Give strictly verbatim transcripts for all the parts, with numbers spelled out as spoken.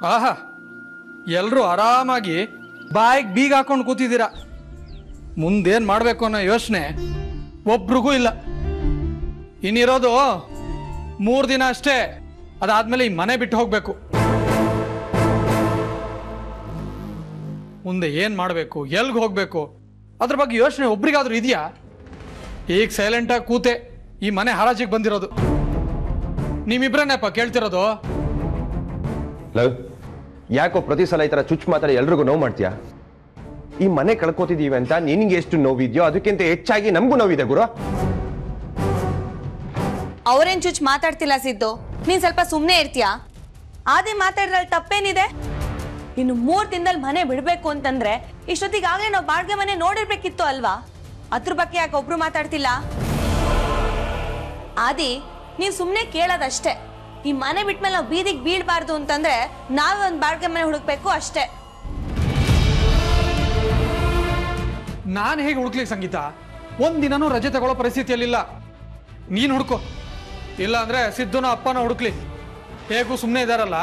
ಆಹಾ, ಎಲ್ಲರೂ ಆರಾಮಾಗಿ ಬಾಯಿಗೆ ಬೀಗ ಹಾಕೊಂಡು ಕೂತಿದ್ದೀರಾ. ಮುಂದೇನು ಮಾಡಬೇಕು ಅನ್ನೋ ಯೋಚನೆ ಒಬ್ರಿಗೂ ಇಲ್ಲ. ಇನ್ನಿರೋದು ಮೂರು ದಿನ ಅಷ್ಟೇ, ಅದಾದ್ಮೇಲೆ ಈ ಮನೆ ಬಿಟ್ಟು ಹೋಗ್ಬೇಕು. ಮುಂದೆ ಏನು ಮಾಡಬೇಕು, ಎಲ್ಗೆ ಹೋಗ್ಬೇಕು ಅದ್ರ ಬಗ್ಗೆ ಯೋಚನೆ ಒಬ್ರಿಗಾದ್ರೂ ಇದೆಯಾ? ಈಗ ಸೈಲೆಂಟಾಗಿ ಕೂತೆ ಈ ಮನೆ ಹರಾಜಿಗೆ ಬಂದಿರೋದು. ನಿಮ್ಮಿಬ್ರನ್ನೇಪ್ಪ ಕೇಳ್ತಿರೋದು. ಲವ್, ಯಾಕೋ ಪ್ರತಿ ಸಲ ಈ ಥರ ಚುಚ್ಚು ಮಾತಾಡಿ ಎಲ್ರಿಗೂ ನೋವು ಮಾಡ್ತೀಯಾ? ಈ ಮನೆ ಕಳ್ಕೊತಿದ್ದೀವಿ ಅಂತ ನಿನಗೆ ಎಷ್ಟು ನೋವಿದ್ಯೋ ಅದಕ್ಕಿಂತ ಹೆಚ್ಚಾಗಿ ನಮಗೂ ನೋವಿದೆ ಗುರು. ಅವ್ರೇನ್ ಚುಚ್ಚು ಮಾತಾಡ್ತಿಲ್ಲ ಸಿದ್ದು, ನೀನ್ ಸ್ವಲ್ಪ ಸುಮ್ಮನೆ ಇರ್ತೀಯಾ? ಆದೇ ಮಾತಾಡಿದ್ರಲ್ಲಿ ತಪ್ಪೇನಿದೆ? ಇನ್ನು ಮೂರ್ ದಿನದಲ್ಲಿ ಮನೆ ಬಿಡ್ಬೇಕು ಅಂತಂದ್ರೆ ಇಷ್ಟೊತ್ತಿಗಾಗಲೇ ನಾವು ಬಾಡ್ಗೆ ಮನೆ ನೋಡಿರ್ಬೇಕಿತ್ತು ಅಲ್ವಾ? ಅದ್ರ ಬಗ್ಗೆ ಯಾಕೆ ಒಬ್ರು ಮಾತಾಡ್ತಿಲ್ಲ? ಆದಿ, ನೀವ್ ಸುಮ್ನೆ ಕೇಳೋದಷ್ಟೇ. ಈ ಮನೆ ಬಿಟ್ಮೇಲೆ ನಾವು ಬೀದಿಗೆ ಬೀಳ್ಬಾರ್ದು ಅಂತಂದ್ರೆ ನಾವೇ ಒಂದ್ ಬಾಡ್ಗೆ ಮನೆ ಹುಡುಕ್ಬೇಕು ಅಷ್ಟೇ. ನಾನು ಹೇಗೆ ಹುಡುಕ್ಲಿಕ್ಕೆ ಸಂಗೀತ? ಒಂದಿನನೂ ರಜೆ ತಗೊಳ್ಳೋ ಪರಿಸ್ಥಿತಿಯಲ್ಲಿಲ್ಲ. ನೀನು ಹುಡುಕೋ, ಇಲ್ಲ ಅಂದ್ರೆ ಸಿದ್ದುನ ಅಪ್ಪನ ಹುಡುಕ್ಲಿ. ಹೇಗೂ ಸುಮ್ಮನೆ ಇದಾರಲ್ಲ.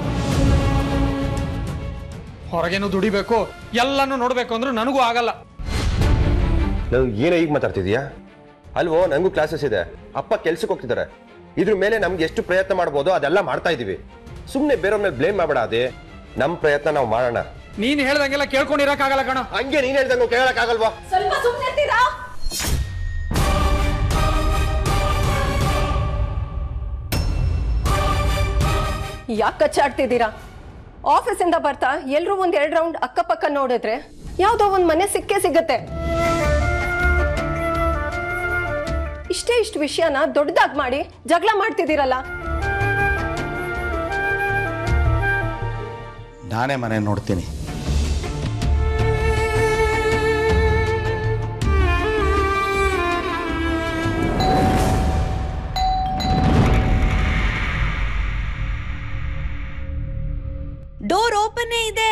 ಹೊರಗೇನು ದುಡಿಬೇಕು, ಎಲ್ಲಾನು ನೋಡ್ಬೇಕು ಅಂದ್ರೆ ನನಗೂ ಆಗಲ್ಲ. ಲವ್, ಏನೋ ಈಗ ಮಾತಾಡ್ತಿದ್ಯಾ? ಅಲ್ವೋ, ನನಗೂ ಕ್ಲಾಸಸ್ ಇದೆ, ಅಪ್ಪ ಕೆಲ್ಸಕ್ಕೆ ಹೋಗ್ತಿದ್ದಾರೆ. ಇದ್ರ ಮೇಲೆ ನಮ್ಗೆ ಎಷ್ಟು ಪ್ರಯತ್ನ ಮಾಡ್ಬೋದು ಅದೆಲ್ಲ ಮಾಡ್ತಾ ಇದೀವಿ. ಸುಮ್ಮನೆ ಬೇರೆಯವ್ರ ಮೇಲೆ ಬ್ಲೇಮ್ ಮಾಡಬೇಡ. ಅದೇ ನಮ್ಮ ಪ್ರಯತ್ನ ನಾವು ಮಾಡೋಣ. ನೀನ್ ಹೇಳ್ದಂಗೆಲ್ಲ ಕೇಳ್ಕೊಂಡಿರಕ್ಕಾಗಲ್ಲ ಕಣ. ಹಂಗೆ ನೀನ್ ಹೇಳ್ದಂಗೆ ಕೇಳಕ್ಕಾಗಲ್ವಾ? ಸ್ವಲ್ಪ ಸುಮ್ಮನೆ ಇರ್ತೀರಾ? ಯಾಕೆ ಕಚ್ಚಾಡ್ತಿದ್ದೀರಾ? ಆಫೀಸಿಂದ ಬರ್ತಾ ಎಲ್ರೂ ಒಂದ್ ಎರಡ್ ರೌಂಡ್ ಅಕ್ಕಪಕ್ಕ ನೋಡಿದ್ರೆ ಯಾವ್ದೋ ಒಂದ್ ಮನೆ ಸಿಕ್ಕೇ ಸಿಗತ್ತೆ. ಇಷ್ಟೇ ಇಷ್ಟು ವಿಷಯನ ದೊಡ್ಡದಾಗಿ ಮಾಡಿ ಜಗಳ ಮಾಡ್ತಿದ್ದೀರಲ್ಲ. ನಾನೇ ಮನೆ ನೋಡ್ತೀನಿ. ಡೋರ್ ಓಪನ್ ಇದೆ.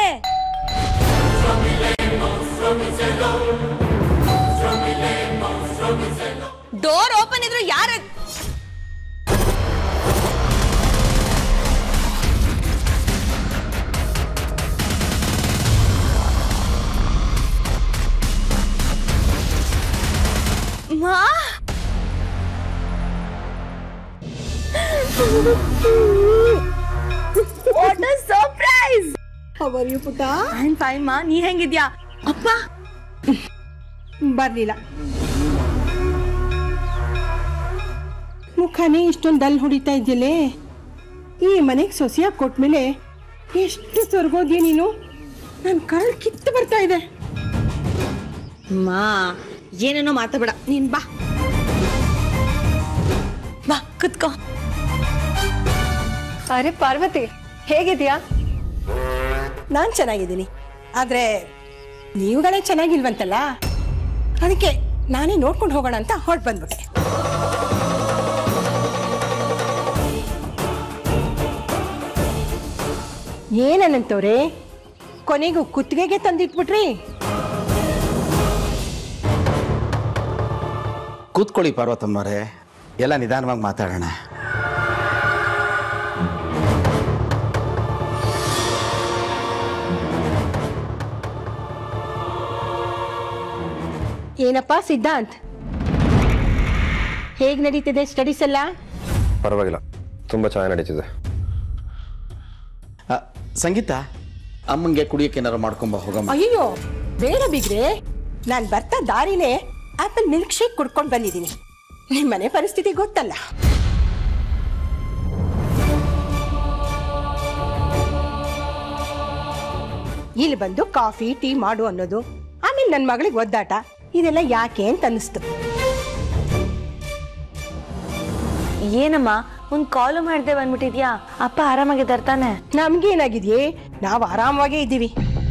ಡೋರ್ ಓಪನ್ ಇದ್ರು ಯಾರ? ಮಾ, what a surprise! How are you, ಪುಟ್ಟ? I'm fine ಮಾ, ನೀ ಹೆಂಗಿದ್ಯಾ? ಅಪ್ಪ ಬರ್ಲಿಲ್ಲ. ಮುಖನೇ ಇಷ್ಟೊಂದು ಡಲ್ ಹೊಡಿತಾ ಇದ್ಯಲೇ. ಈ ಮನೆಗೆ ಸೊಸೆಯಾಗಿ ಕೊಟ್ಮೇಲೆ ಎಷ್ಟು ಸ್ವರ್ಗೋದ್ಯ ನೀನು. ನನ್ನ ಕರಳು ಕಿತ್ತು ಬರ್ತಾ ಇದೆ. ಮಾ, ಏನೇನೋ ಮಾತಾಡಬೇಡ, ನೀನ್ ಬಾ ಬಾ ಕುತ್ಕೋ. ಅರೆ ಪಾರ್ವತಿ, ಹೇಗಿದ್ಯಾ? ನಾನು ಚೆನ್ನಾಗಿದ್ದೀನಿ, ಆದ್ರೆ ನೀವುಗಳೇ ಚೆನ್ನಾಗಿಲ್ವಂತಲ್ಲ, ಅದಕ್ಕೆ ನಾನೇ ನೋಡ್ಕೊಂಡು ಹೋಗೋಣ ಅಂತ ಹೊರಟು ಬಂದ್ಬಿಟ್ಟೆ. ಏನನ್ನಂತವ್ರೆ, ಕೊನೆಗೂ ಕುತ್ತಿಗೆಗೆ ತಂದಿಟ್ಬಿಟ್ರಿ. ಕೂತ್ಕೊಳ್ಳಿ ಪಾರ್ವತಮ್ಮನವರೇ, ಎಲ್ಲ ನಿಧಾನವಾಗಿ ಮಾತಾಡೋಣ. ಏನಪ್ಪಾ ಸಿದ್ಧಾಂತ್, ಹೇಗ್ ನಡೀತಿದೆ ಸ್ಟಡೀಸ್ ಎಲ್ಲ? ಪರವಾಗಿಲ್ಲ, ತುಂಬಾ ಚೆನ್ನಾಗಿ ನಡೀತಿದೆ. ಸಂಗೀತ, ಅಮ್ಮಂಗೆ ಕುಡಿಯಕ್ಕೆ ಏನಾರು ಮಾಡ್ಕೊಂಬ ಹೋಗಮ್ಮ. ಅಯ್ಯೋ ಬೇಡ ಬಿಗ್ರೆ, ನಾನು ಬರ್ತಾ ದಾರಿನೇ ಆಪಲ್ ಮಿಲ್ಕ್ ಶೇಕ್ ಕುಡ್ಕೊಂಡು ಬಂದಿದ್ದೀನಿ. ನಿಮ್ಮ ಮನೆ ಪರಿಸ್ಥಿತಿ ಗೊತ್ತಲ್ಲ. ಇಲ್ಲಿ ಬಂದು ಕಾಫಿ ಟೀ ಮಾಡು ಅನ್ನೋದು, ಆಮೇಲೆ ನನ್ನ ಮಗಳಿಗೆ ಒದ್ದಾಟ, ಇದೆಲ್ಲ ಯಾಕೆ ಅಂತ ಅನ್ನಿಸ್ತು. ಏನಮ್ಮ, ಒಂದ್ ಕಾಲು ಮಾಡ್ದೆ ಬಂದ್ಬಿಟ್ಟಿದ್ಯಾ? ಅಪ್ಪ ಆರಾಮಾಗಿದ್ದಾರೆ ತಾನೆ? ನಮ್ಗೇನಾಗಿದ್ಯೆ, ನಾವು ಆರಾಮವಾಗೇ ಇದ್ದೀವಿ.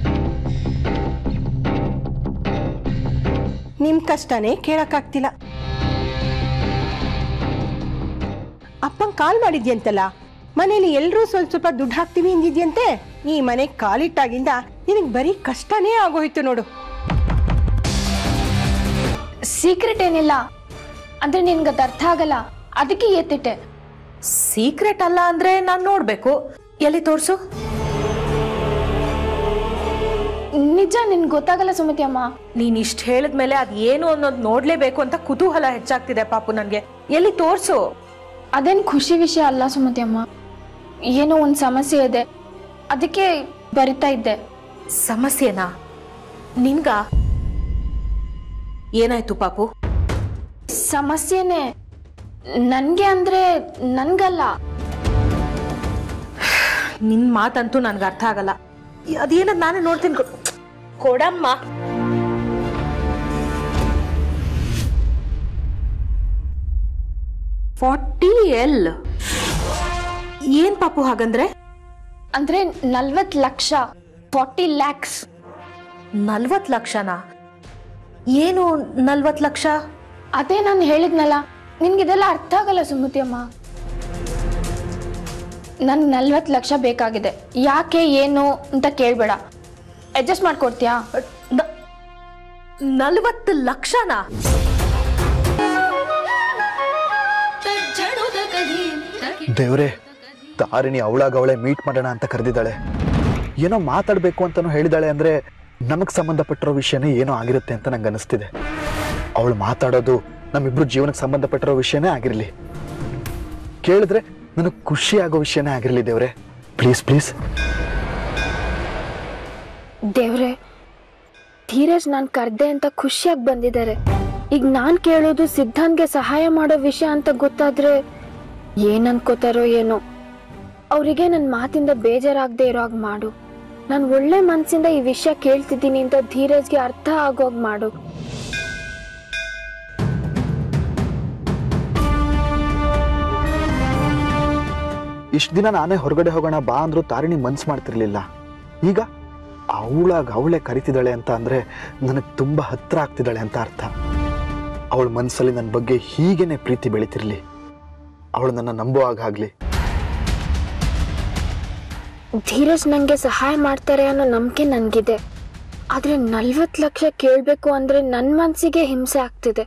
ನಿಮ್ ಕಷ್ಟನೇ ಕೇಳಕ್ಕಾಗ್ತಿಲ್ಲ. ಅಪ್ಪಂಗ್ ಕಾಲ್ ಮಾಡಿದ್ಯಂತಲ್ಲ, ಮನೇಲಿ ಎಲ್ರೂ ಸ್ವಲ್ಪ ಸ್ವಲ್ಪ ದುಡ್ಡು ಹಾಕ್ತೀವಿ ಅಂದಿದ್ಯಂತೆ. ಈ ಮನೆ ಕಾಲಿಟ್ಟಾಗಿಂದ ನಿನಗ್ ಬರೀ ಕಷ್ಟನೇ ಆಗೋಯ್ತು ನೋಡು. ಸೀಕ್ರೆಟ್ ಏನಿಲ್ಲ ಅಂದ್ರೆ ನಿನ್ಗದ ಅರ್ಥ ಆಗಲ್ಲ, ಅದಕ್ಕೆ ಎತ್ತಿಟ್ಟೆ. ಸೀಕ್ರೆಟ್ ಅಲ್ಲ ಅಂದ್ರೆ ನಾನ್ ನೋಡ್ಬೇಕು. ಎಲ್ಲಿ ತೋರ್ಸು. ನಿಜ ನಿನ್ಗೆ ಗೊತ್ತಾಗಲ್ಲ ಸುಮತಿ ಅಮ್ಮ. ನೀನ್ ಇಷ್ಟ ಹೇಳಿದ್ಮೇಲೆ ಅದ್ ಏನು ಅನ್ನೋದು ನೋಡ್ಲೇಬೇಕು ಅಂತ ಕುತೂಹಲ ಹೆಚ್ಚಾಗ್ತಿದೆ ಪಾಪು ನನ್ಗೆ. ಎಲ್ಲಿ ತೋರ್ಸು. ಅದೇನ್ ಖುಷಿ ವಿಷಯ ಅಲ್ಲ ಸುಮತಿ ಅಮ್ಮ, ಏನೋ ಒಂದ್ ಸಮಸ್ಯೆ ಇದೆ, ಅದಕ್ಕೆ ಬರಿತಾ ಇದ್ದೆ. ಸಮಸ್ಯೆನಾ? ನಿನ್ಗ ಏನಾಯ್ತು ಪಾಪು? ಸಮಸ್ಯೆನೆ ನನ್ಗೆ ಅಂದ್ರೆ ನನ್ಗಲ್ಲ. ನಿನ್ ಮಾತಂತೂ ನನ್ಗೆ ಅರ್ಥ ಆಗಲ್ಲ. ಅದೇನದ್ ನಾನೇ ನೋಡ್ತೀನಿ. ಕೊಡಮ್ಮ. ಫಾರ್ಟಿ ಎಲ್ ಏನ್ ಪಾಪು ಹಾಗಂದ್ರೆ? ಅಂದ್ರೆ ನಲ್ವತ್ ಲಕ್ಷ, ಫಾರ್ಟಿ ಲ್ಯಾಕ್ಸ್. ನಲ್ವತ್ ಲಕ್ಷನಾ? ಏನು ನಲ್ವತ್ ಲಕ್ಷ? ಅದೇ ನಾನು ಹೇಳಿದ್ನಲ್ಲ, ನಿನ್ಗಿದೆಲ್ಲ ಅರ್ಥ ಆಗಲ್ಲ ಸುಮತಿ ಅಮ್ಮ. ನನ್ ನಲ್ವತ್ ಲಕ್ಷ ಬೇಕಾಗಿದೆ. ಯಾಕೆ ಏನು ಅಂತ ಕೇಳ್ಬೇಡ, ಅಡ್ಜಸ್ಟ್ ಮಾಡ್ಕೊಡ್ತೀಯಾ? ನಲ್ವತ್ತು ಲಕ್ಷನಾ? ದೇವ್ರೆ, ತಾರಿಣಿ ಅವಳಾಗ ಅವಳೆ ಮೀಟ್ ಮಾಡೋಣ ಅಂತ ಕರೆದಿದ್ದಾಳೆ. ಏನೋ ಮಾತಾಡ್ಬೇಕು ಅಂತಾನು ಹೇಳಿದಾಳೆ. ಅಂದ್ರೆ ನಮಗ್ ಸಂಬಂಧಪಟ್ಟಿರೋ ವಿಷಯನೇ ಏನೋ ಆಗಿರುತ್ತೆ ಅಂತ ನಂಗೆ ಅನಿಸ್ತಿದೆ. ಅವಳು ಮಾತಾಡೋದು ನಮ್ಮಿಬ್ರು ಜೀವನಕ್ಕೆ ಸಂಬಂಧಪಟ್ಟಿರೋ ವಿಷಯನೇ ಆಗಿರ್ಲಿ, ಕೇಳಿದ್ರೆ ನನಗೆ ಖುಷಿ ಆಗೋ ವಿಷಯನೇ ಆಗಿರ್ಲಿ. ದೇವ್ರೆ ಪ್ಲೀಸ್ ಪ್ಲೀಸ್. ದೇವ್ರೆ, ಧೀರಜ್ ನಾನ್ ಕರ್ದೆ ಅಂತ ಖುಷಿಯಾಗಿ ಬಂದಿದ್ದಾರೆ. ಈಗ ನಾನ್ ಕೇಳೋದು ಸಿದ್ಧಾಂತ್ಗೆ ಸಹಾಯ ಮಾಡೋ ವಿಷಯ ಅಂತ ಗೊತ್ತಾದ್ರೆ ಏನ್ ಅನ್ಕೋತಾರೋ ಏನೋ. ಅವರಿಗೆ ನನ್ನ ಮಾತಿಂದ ಬೇಜಾರಾಗದೆ ಇರೋ ಹಾಗೆ ಮಾಡು. ನಾನು ಒಳ್ಳೆ ಮನ್ಸಿಂದ ಈ ವಿಷಯ ಕೇಳ್ತಿದ್ದೀನಿ ಅಂತ ಧೀರಜ್ಗೆ ಅರ್ಥ ಆಗೋಗ್ ಮಾಡು. ಇಷ್ಟು ದಿನ ನಾನೇ ಹೊರಗಡೆ ಹೋಗೋಣ ಬಾ ಅಂದ್ರೂ ತಾರಿಣಿ ಮನ್ಸು ಮಾಡ್ತಿರ್ಲಿಲ್ಲ. ಈಗ ಅವಳಾಗ ಅವಳೆ ಕರಿತಿದ್ದಾಳೆ ಅಂತ ಅಂದ್ರೆ ನನಗೆ ತುಂಬಾ ಹತ್ರ ಆಗ್ತಿದ್ದಾಳೆ ಅಂತ ಅರ್ಥ. ಅವಳ ಮನಸ್ಸಲ್ಲಿ ನನ್ನ ಬಗ್ಗೆ ಹೀಗೇನೆ ಪ್ರೀತಿ ಬೆಳಿತಿರ್ಲಿ, ಅವಳು ನನ್ನ ನಂಬೋ ಹಾಗಾಗ್ಲಿ. ಧೀರಜ್ ನಂಗೆ ಸಹಾಯ ಮಾಡ್ತಾರೆ ಅನ್ನೋ ನಂಬಿಕೆ ನನ್ಗಿದೆ. ಆದ್ರೆ ನಲ್ವತ್ ಲಕ್ಷ ಕೇಳ್ಬೇಕು ಅಂದ್ರೆ ನನ್ ಮನ್ಸಿಗೆ ಹಿಂಸೆ ಆಗ್ತಿದೆ.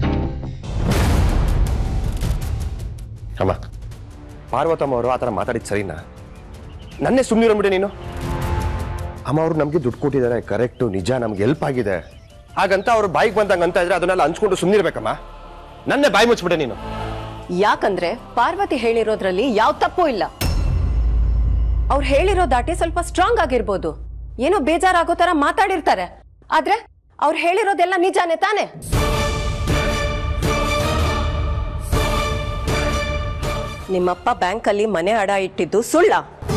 ಅಮ್ಮ, ಪಾರ್ವತಮ್ಮ ಅವರು ಆ ಥರ ಮಾತಾಡಿದ್ ಸರಿನಾ? ನನ್ನೇ ಸುಮ್ಮನಿರೋಬಿಟ್ಟೆ ನೀನು. ಅಮ್ಮ ಅವರು ನಮಗೆ ದುಡ್ಡು ಕೊಟ್ಟಿದ್ದಾರೆ, ಕರೆಕ್ಟು, ನಿಜ, ನಮ್ಗೆ ಹೆಲ್ಪ್ ಆಗಿದೆ. ಹಾಗಂತ ಅವ್ರು ಬಾಯಿಗೆ ಬಂದಂಗೆ ಅಂತ ಇದ್ರೆ ಅದನ್ನೆಲ್ಲ ಹಂಚ್ಕೊಂಡು ಸುಮ್ಮನಿರ್ಬೇಕಮ್ಮ. ನನ್ನೇ ಬಾಯಿ ಮುಚ್ಚಿಬಿಟ್ಟೆ ನೀನು. ಯಾಕಂದ್ರೆ ಪಾರ್ವತಿ ಹೇಳಿರೋದ್ರಲ್ಲಿ ಯಾವ ತಪ್ಪು ಇಲ್ಲ. ಅವ್ರು ಹೇಳಿರೋ ದಾಟಿ ಸ್ವಲ್ಪ ಸ್ಟ್ರಾಂಗ್ ಆಗಿರ್ಬೋದು, ಏನೋ ಬೇಜಾರಾಗೋ ತರ ಮಾತಾಡಿರ್ತಾರೆ. ಆದ್ರೆ ಅವ್ರು ಹೇಳಿರೋದೆಲ್ಲ ನಿಜಾನೇ ತಾನೆ? ನಿಮ್ಮಪ್ಪ ಬ್ಯಾಂಕಲ್ಲಿ ಮನೆ ಅಡ ಇಟ್ಟಿದ್ದು ಸುಳ್ಳ?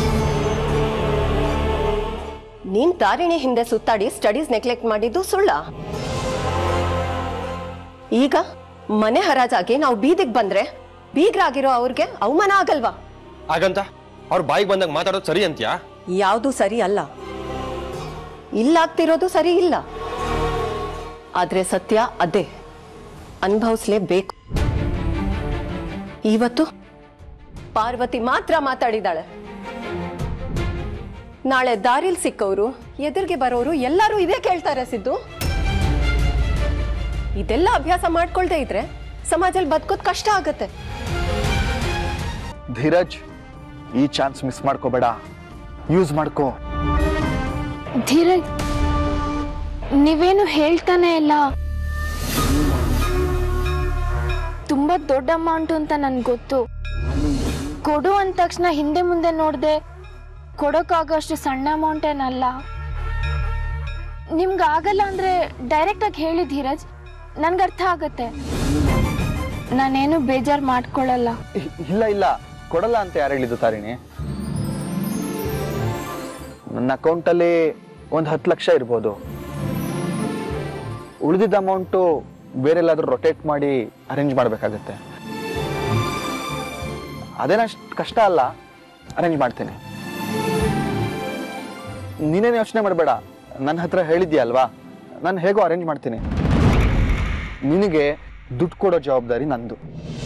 ನೀನ್ ತಾರಿಣಿ ಹಿಂದೆ ಸುತ್ತಾಡಿ ಸ್ಟಡೀಸ್ ನೆಗ್ಲೆಕ್ಟ್ ಮಾಡಿದ್ದು ಸುಳ್ಳ? ಈಗ ಮನೆ ಹರಾಜಾಗಿ ನಾವು ಬೀದಿಗೆ ಬಂದ್ರೆ ಬೀಗ್ರಾಗಿರೋ ಅವ್ರಿಗೆ ಅವಮಾನ ಆಗಲ್ವಾ? ಹಾಗಂತ ಅವ್ರ ಬಾಯಿಗೆ ಬಂದಂಗೆ ಮಾತಾಡೋದು ಸರಿ ಅಂತ್ಯಾ? ಯಾವುದು ಸರಿ ಅಲ್ಲ, ಇಲ್ಲಾಗ್ತಿರೋದು ಸರಿ ಇಲ್ಲ. ಆದ್ರೆ ಸತ್ಯ ಅದೇ, ಅನುಭವಿಸ್ಲೇಬೇಕು. ಇವತ್ತು ಪಾರ್ವತಿ ಮಾತ್ರ ಮಾತಾಡಿದಾಳೆ. ನಾಳೆ ದಾರಿಲ್ ಸಿಕ್ಕವರು, ಎದುರಿಗೆ ಬರೋರು ಎಲ್ಲರೂ ಇದೇ ಕೇಳ್ತಾರೆ. ಸಿದ್ದು, ಇದೆಲ್ಲ ಅಭ್ಯಾಸ ಮಾಡ್ಕೊಳ್ದೇ ಇದ್ರೆ ಸಮಾಜದಲ್ಲಿ ಬದುಕೋದ್ ಕಷ್ಟ ಆಗತ್ತೆ. ಧೀರಜ್, ಈ ಚಾನ್ಸ್ ಮಿಸ್ ಮಾಡ್ಕೋಬೇಡ, ಯೂಸ್ ಮಾಡ್ಕೋ. ಧೀರಜ್, ನೀವೇನು ಹೇಳ್ತಾನೆ ಇಲ್ಲ. ತುಂಬಾ ದೊಡ್ಡ ಅಮೌಂಟ್ ಅಂತ ನನ್ಗೆ ಗೊತ್ತು. ಕೊಡು ಅಂದ ತಕ್ಷಣ ಹಿಂದೆ ಮುಂದೆ ನೋಡ್ದೆ ಕೊಡೋಕ್ಕಾಗೋಷ್ಟು ಸಣ್ಣ ಅಮೌಂಟ್ ಏನಲ್ಲ. ನಿಮ್ಗೆ ಆಗಲ್ಲ ಅಂದ್ರೆ ಡೈರೆಕ್ಟ್ ಆಗಿ ಹೇಳಿ ಧೀರಜ್, ನನ್ಗೆ ಅರ್ಥ ಆಗತ್ತೆ. ನಾನೇನು ಬೇಜಾರು ಮಾಡ್ಕೊಳ್ಳಲ್ಲ. ಇಲ್ಲ ಇಲ್ಲ, ಕೊಡಲ್ಲ ಅಂತ ಯಾರು ಹೇಳಿದ್ದು ತಾರಿಣಿ? ನನ್ನ ಅಕೌಂಟಲ್ಲಿ ಒಂದು ಹತ್ತು ಲಕ್ಷ ಇರ್ಬೋದು. ಉಳಿದಿದ್ದ ಅಮೌಂಟು ಬೇರೆಲ್ಲಾದ್ರೂ ರೊಟೇಟ್ ಮಾಡಿ ಅರೇಂಜ್ ಮಾಡಬೇಕಾಗತ್ತೆ. ಅದೇನಷ್ಟು ಕಷ್ಟ ಅಲ್ಲ, ಅರೇಂಜ್ ಮಾಡ್ತೀನಿ. ನೀನೇನು ಯೋಚನೆ ಮಾಡಬೇಡ, ನನ್ನ ಹತ್ರ ಹೇಳಿದ್ಯಾ ಅಲ್ವಾ, ನಾನು ಹೇಗೋ ಅರೇಂಜ್ ಮಾಡ್ತೀನಿ. ನಿನಗೆ ದುಡ್ಡು ಕೊಡೋ ಜವಾಬ್ದಾರಿ ನಂದು.